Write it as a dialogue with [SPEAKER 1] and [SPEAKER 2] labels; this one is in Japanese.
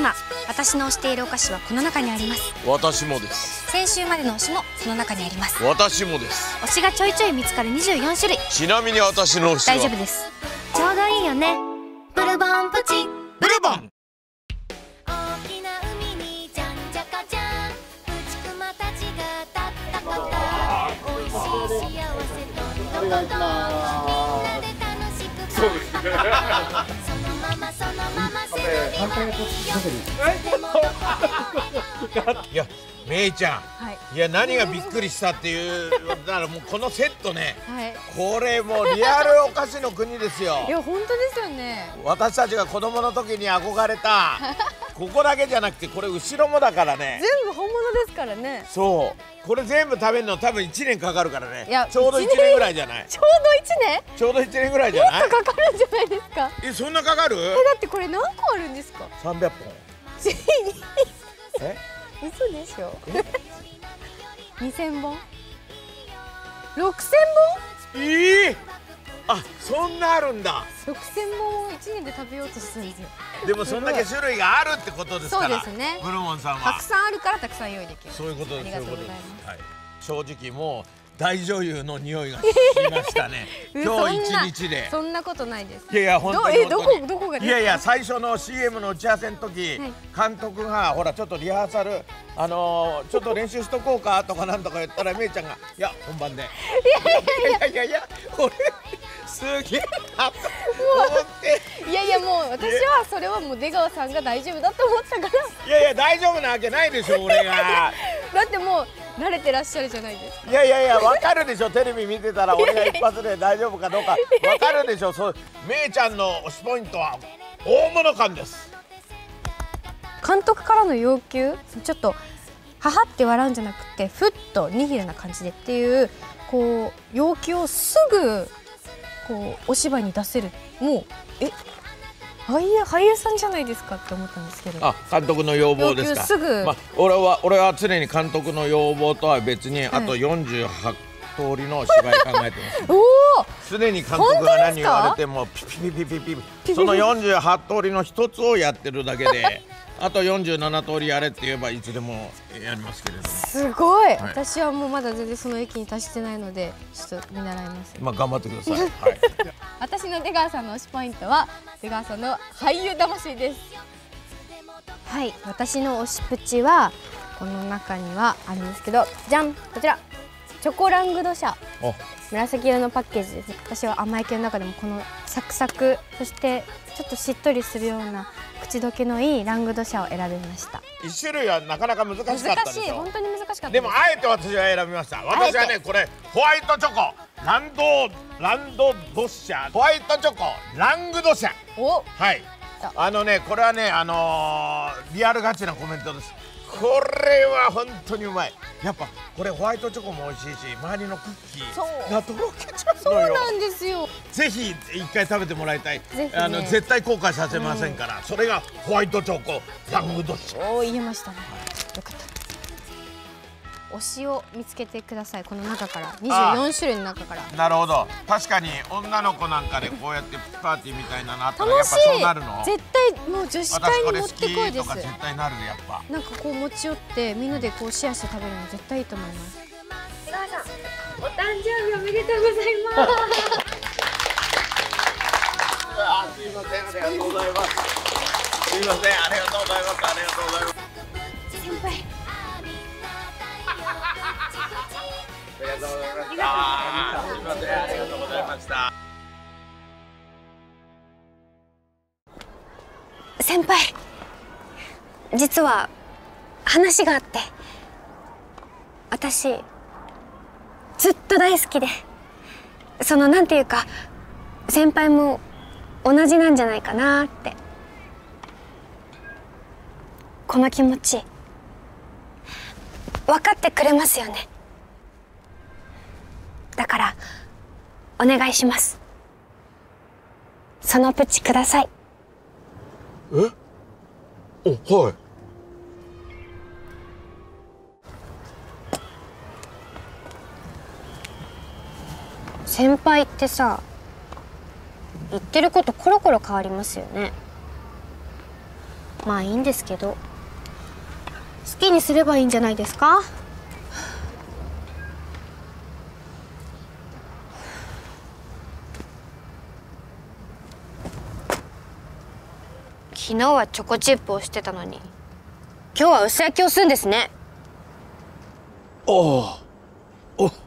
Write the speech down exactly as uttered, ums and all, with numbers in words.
[SPEAKER 1] 今私の推しているお菓子はこの中にあります。
[SPEAKER 2] 私もです。
[SPEAKER 1] 先週までの推しもその中にあります。
[SPEAKER 2] 私もです。
[SPEAKER 1] 推しがちょいちょい見つかるにじゅうよんしゅるい。
[SPEAKER 2] ちなみに私の推しは
[SPEAKER 1] 大丈夫です。ちょうどいいよね。ブルボンプチ
[SPEAKER 2] ブルボン。
[SPEAKER 3] 大きな海にじゃんじゃかじゃん、プチクマたちがたったこと、おいしい幸せとどんどんどん、みんなで楽しくそうですねそのままそのまま背伸びまでいいよ、でもどこへ
[SPEAKER 2] いや、めいちゃん、
[SPEAKER 1] はい、
[SPEAKER 2] いや何がびっくりしたっていうだからもうこのセットね、
[SPEAKER 1] はい、
[SPEAKER 2] これもうリアルお菓子の国ですよ。
[SPEAKER 1] いや本当ですよね。
[SPEAKER 2] 私たちが子供の時に憧れたここだけじゃなくてこれ後ろもだからね。
[SPEAKER 1] 全部本物ですからね。
[SPEAKER 2] そうこれ全部食べるの多分いちねんかかるからね。
[SPEAKER 1] いや
[SPEAKER 2] ちょうどいちねんぐらいじゃない。
[SPEAKER 1] ちょうどいちねん
[SPEAKER 2] ちょうどいちねんぐらいじゃない。
[SPEAKER 1] もっとかかるんじゃないですか。
[SPEAKER 2] え、そんなかかる？
[SPEAKER 1] え、だってこれ何個あるんですか。
[SPEAKER 2] さんびゃっぽん。え？
[SPEAKER 1] 嘘でしょ。にせんぼん、ろくせんぼん。
[SPEAKER 2] ええ、あ、そんなあるんだ。
[SPEAKER 1] ろくせんぼんをいちねんで食べようとするんですよ。
[SPEAKER 2] でもそんだけ種類があるってことですから。
[SPEAKER 1] そうですね。
[SPEAKER 2] ブルボンさんは
[SPEAKER 1] たくさんあるからたくさん用意できる。
[SPEAKER 2] そういうことです。
[SPEAKER 1] ありがとうございます。
[SPEAKER 2] はい、正直もう大女優の匂いがしましたね。今日一日で。
[SPEAKER 1] そんなことないです。
[SPEAKER 2] いやいや本当に。
[SPEAKER 1] え、どこどこがですか。
[SPEAKER 2] いやいや最初の シーエム の打ち合わせの時、はい、監督がほらちょっとリハーサルあのー、ちょっと練習しとこうかとかなんとか言ったらめいちゃんがいや本番で。いやいやいやいや俺すげえなと思って。
[SPEAKER 1] いやいやもう私はそれはもう出川さんが大丈夫だと思ったから。
[SPEAKER 2] いやいや大丈夫なわけないでしょ俺が。
[SPEAKER 1] だってもう慣れてらっしゃるじゃないですか。
[SPEAKER 2] いやいやいやわかるでしょ。テレビ見てたら俺が一発で大丈夫かどうかわかるでしょ。そうめいちゃんの推しポイントは大物感です。
[SPEAKER 1] 監督からの要求、ちょっとははって笑うんじゃなくてふっとニヒルな感じでっていうこう要求をすぐこうお芝居に出せる。もうえ俳優俳優さんじゃないですかって思ったんですけど。
[SPEAKER 2] あ、監督の要望ですか。
[SPEAKER 1] すぐ、
[SPEAKER 2] まあ、俺は俺は常に監督の要望とは別に、はい、あとよんじゅうはち通りの芝居考えてます。おお。常に監督が何言われてもピピピピピピそのよんじゅうはち通りの一つをやってるだけで。あとよんじゅうなな通りやれって言えばいつでもやりますけれども。
[SPEAKER 1] すごい、はい、私はもうまだ全然その域に達してないのでちょっと見習います。
[SPEAKER 2] まあ頑張ってください。はい、
[SPEAKER 1] 私の出川さんの推しポイントは出川さんの俳優魂です。はい、私の推しプチはこの中にはあるんですけど、じゃん、こちらチョコラングドシャ、紫色のパッケージです。私は甘い系の中でもこのサクサク、そしてちょっとしっとりするような口どけのいいラングドシャを選びました。
[SPEAKER 2] 一種類はなかなか難しかったでしょ。
[SPEAKER 1] 難しい、本当に難しかった。
[SPEAKER 2] でもあえて私は選びました。私はねこれホワイトチョコランドランドドシャホワイトチョコラングドシャ。お、はい。あのねこれはねあのー、リアルガチなコメントです。これは本当にうまい。やっぱこれホワイトチョコも美味しいし周りのクッキーがとろけちゃうのよ。
[SPEAKER 1] そうなんですよ。ぜ
[SPEAKER 2] ひ一回食べてもらいたい。
[SPEAKER 1] ね、
[SPEAKER 2] あの絶対後悔させませんから、うん、それがホワイトチョコラングドシャ。
[SPEAKER 1] おお、言えましたね。よかった。推しを見つけてください。この中からにじゅうよんしゅるいの中から。
[SPEAKER 2] なるほど。確かに女の子なんかでこうやってパーティーみたいなのあったらやっぱそうなるの。
[SPEAKER 1] 絶対もう女子会に持ってこいです。
[SPEAKER 2] 絶対なるやっぱ。
[SPEAKER 1] なんかこう持ち寄ってみんなでこうシェアして食べるの絶対いいと思います。
[SPEAKER 3] 出川さん、お誕生日おめでとうございます。
[SPEAKER 2] あ、すいません、ありがとうございます。すいません、ありがとうございます。ありがとうございます。
[SPEAKER 1] 先輩。
[SPEAKER 2] ありがとうございました。すみません、ありがとうございました。
[SPEAKER 1] 先輩、実は話があって、私ずっと大好きで、そのなんていうか先輩も同じなんじゃないかなって。この気持ち分かってくれますよね。だからお願いします。そのプチください。
[SPEAKER 2] え？お、はい。
[SPEAKER 1] 先輩ってさ、言ってることコロコロ変わりますよね。 まあいいんですけど、好きにすればいいんじゃないですか。昨日はチョコチップをしてたのに今日は薄焼きをするんですね。
[SPEAKER 2] おお、お